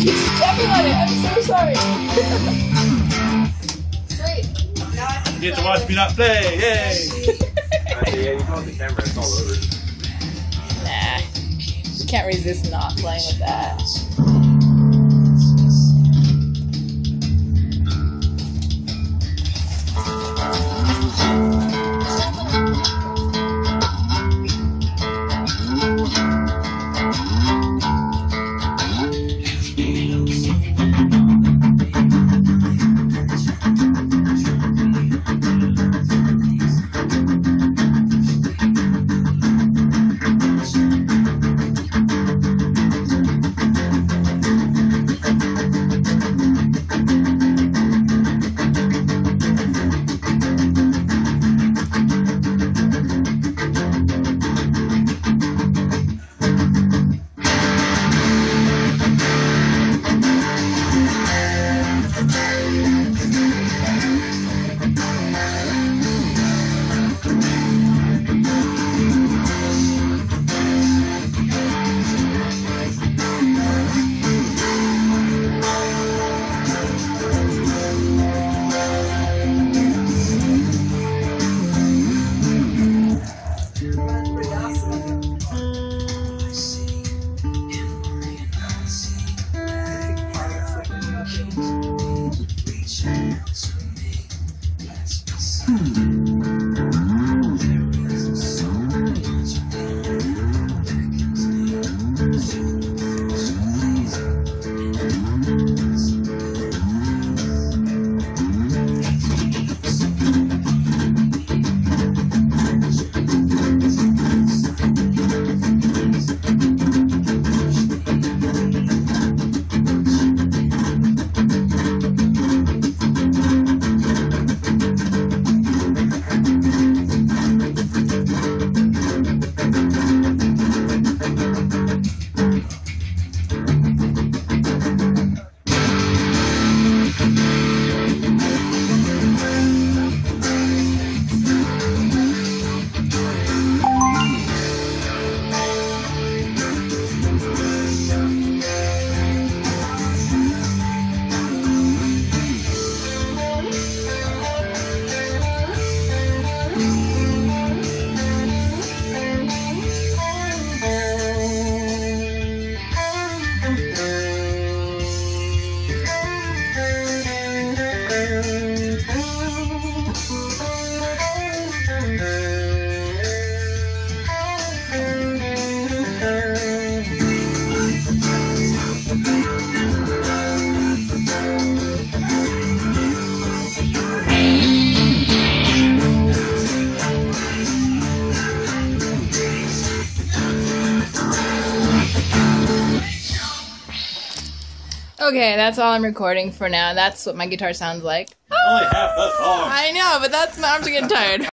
You're stepping on it. I'm so sorry. Sweet. You get to watch me not play. Yay! Yeah, you call the camera. It's all over. Nah. You can't resist not playing with that. Okay, that's all I'm recording for now. That's what my guitar sounds like. Only half the song. I know, but that's my arms are getting tired.